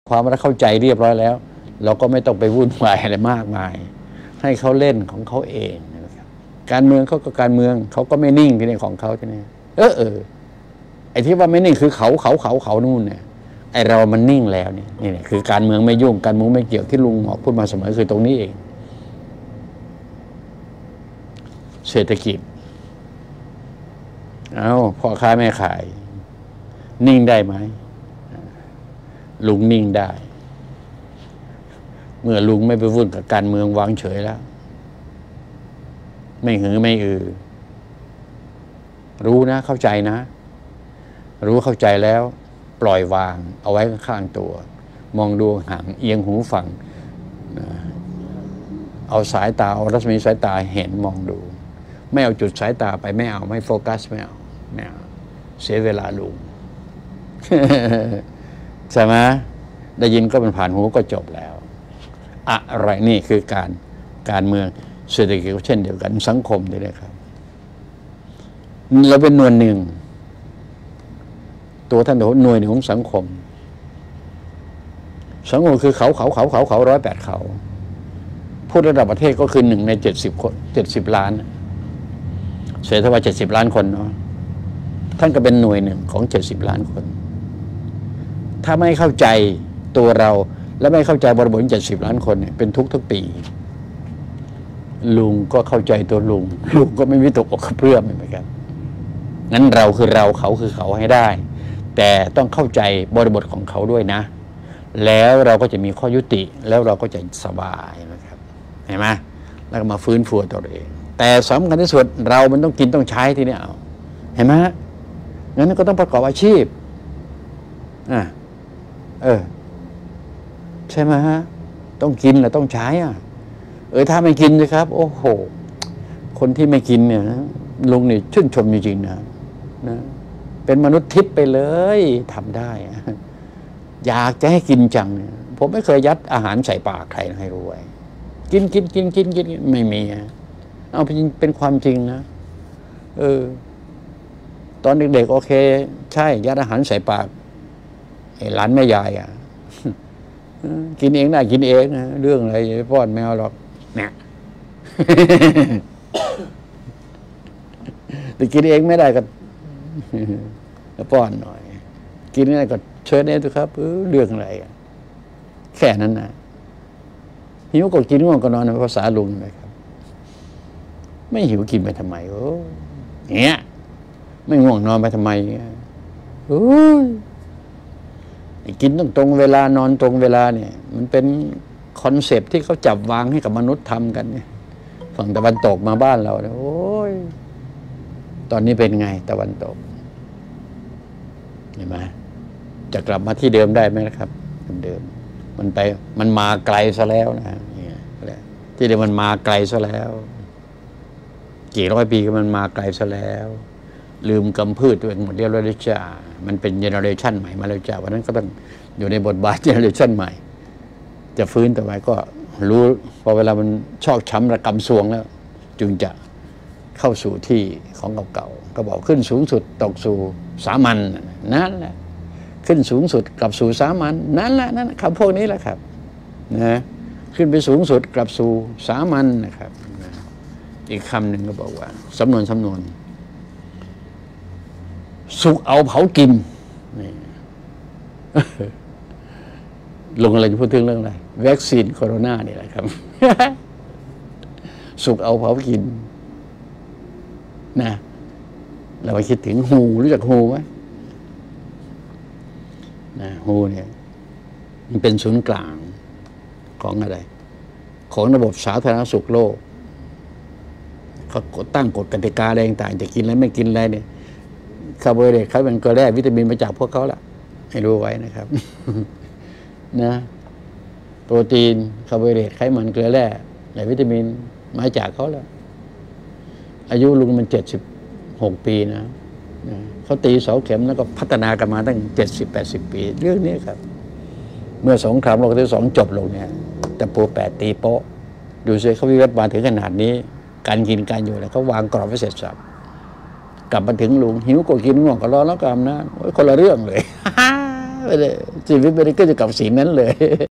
ความว่าเข้าใจเรียบร้อยแล้วเราก็ไม่ต้องไปวุ่นวายอะไรมากมายให้เขาเล่นของเขาเองนะครับการเมืองเขาก็การเมืองเขาก็ไม่นิ่งที่นี่ของเขาที่นี่ไอ้ที่ว่าไม่นิ่งคือเขานู่นเนี่ยไอ้เรามันนิ่งแล้วนี่คือการเมืองไม่ยุ่งการเมืองไม่เกี่ยวที่ลุงหมอพูดมาเสมอคือตรงนี้เองเศรษฐกิจพ่อค้าแม่ขายนิ่งได้ไหมลุงนิ่งได้เมื่อลุงไม่ไปวุ่นกับการเมืองวางเฉยแล้วไม่หือไม่รู้นะเข้าใจนะรู้เข้าใจแล้วปล่อยวางเอาไว้ข้างๆตัวมองดูห่างเอียงหูฟังเอาสายตาเอารัศมีสายตาเห็นมองดูไม่เอาจุดสายตาไปไม่เอาไม่โฟกัสไม่เอาเสียเวลาลุง ใช่ไหมได้ยินก็เป็นผ่านหูก็จบแล้วอะไรนี่คือการเมืองเศรษฐกิจเช่นเดียวกันสังคมนี่นะครับเราเป็นหน่วยหนึ่งตัวท่านหน่วยหนึ่งของสังคมคือเขา108เขาพูดระดับประเทศก็คือ1 ใน 70 คน 70 ล้านเศรษฐว่า70 ล้านคนเนาะท่านก็เป็นหน่วยหนึ่งของ70 ล้านคนถ้าไม่เข้าใจตัวเราและไม่เข้าใจบริบท70 ล้านคนเนี่ยเป็นทุกปีลุงก็เข้าใจตัวลุงก็ไม่วิตกอกเพื่อมเหมือนกันงั้นเราคือเราเขาคือเขาให้ได้แต่ต้องเข้าใจบริบทของเขาด้วยนะแล้วเราก็จะมีข้อยุติแล้วเราก็จะสบายนะครับเห็นไหมแล้วก็มาฟื้นฟูตัวเองแต่สำคัญที่สุดเรามันต้องกินต้องใช้ทีนี้เห็นไหมงั้นก็ต้องประกอบอาชีพใช่ไหมฮะต้องกินและต้องใช้ถ้าไม่กินนะครับโอ้โหคนที่ไม่กินเนี่ยนะลุงนี่ชื่นชมจริงๆนะเป็นมนุษย์ทิพย์ไปเลยทำได้อยากจะให้กินจังเนี่ยผมไม่เคยยัดอาหารใส่ปากใครให้รู้ไว้กินไม่มีเอาเป็นความจริงนะตอนเด็กๆโอเคใช่ยัดอาหารใส่ปากหลานแม่ยายกินเองได้กินเองนะเรื่องอะไรป้อนแมวหรอกเนี่ย แต่กินเองไม่ได้ก็ป้อนหน่อยกินไม่ได้ก็เชิญเองทุกครับเรื่องอะไรแค่นั้นนะหิวก็กินง่วงก็นอนในภาษาลุงนะครับไม่หิวกินไปทำไมเงี้ยไม่ง่วงนอนไปทำไมกินต้องตรงเวลานอนตรงเวลาเนี่ยมันเป็นคอนเซปต์ที่เขาจับวางให้กับมนุษย์ทำกันเนี่ยฝั่งตะวันตกมาบ้านเราเนี่ยโอ้ยตอนนี้เป็นไงตะวันตกเห็นไหมจะกลับมาที่เดิมได้ไหมนะครับเดิมมันมาไกลซะแล้วนะที่เดิมมันมาไกลซะแล้วกี่ร้อยปีก็มันมาไกลซะแล้วลืมกำพืชตัวเองหมดเรียบร้อยแล้วจ้ามันเป็นเจเนอเรชันใหม่มาแล้วจ้าวันนั้นก็ต้องอยู่ในบทบาทเจเนอเรชันใหม่จะฟื้นต่อไปก็รู้พอเวลามันชอกช้ำระกำซวงแล้วจึงจะเข้าสู่ที่ของเก่าๆก็บอกขึ้นสูงสุดตกสู่สามัญนั่นแหละขึ้นสูงสุดกลับสู่สามัญนั่นแหละนั่นคำพวกนี้แหละครับนะขึ้นไปสูงสุดกลับสู่สามัญนะครับอีกคำหนึ่งก็บอกว่าสำนวนสุกเอาเผากินนี่ ลงอะไรจะพูดถึงเรื่องอะไรวัคซีนโคโรนานี่แหละครับ สุกเอาเผากินนะเราไปคิดถึงฮูรู้จักฮูไหมนะฮูเนี่ยมันเป็นศูนย์กลางของอะไรของระบบสาธารณสุขโลกเขาตั้งกฎกติกาอะไรต่างๆจะกินอะไรไม่กินอะไรเนี่ยคาร์โบไฮเดรตเขาเป็นเกลือแร่วิตามินมาจากพวกเขาล่ะให้รู้ไว้นะครับ นะโปรตีนคาร์โบไฮเดรตไขมันเกลือแร่และวิตามินมาจากเขาแล้วอายุลุงมัน76 ปีนะเขาตีเสาเข็มแล้วก็พัฒนากันมาตั้ง70-80 ปีเรื่องนี้ครับเมื่อสงครามโลกที่2จบลงเนี่ยแต่ปู8ตีโป๊ะดูสิเขาวิวัฒน์มาถึงขนาดนี้การกินการอยู่แล้วเขาวางกรอบไว้เสร็จสับกลับมาถึงลุงหิวก็กินง่วงก็รอแล้วก็อาบน้ำคนละเรื่องเลยไม่ได้ชีวิตไม่ได้ขึ้นอยู่กับสิ่งนั้นเลย